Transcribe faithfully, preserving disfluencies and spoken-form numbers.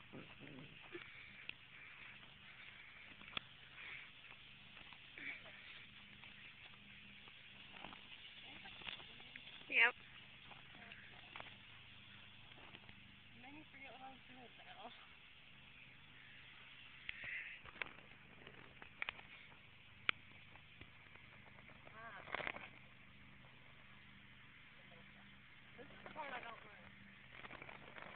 Yep. And then you forget what I was doing now.